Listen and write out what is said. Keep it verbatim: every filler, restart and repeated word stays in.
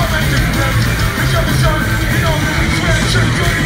I'll make the connection. Pick up the sun, you know that we swear to good.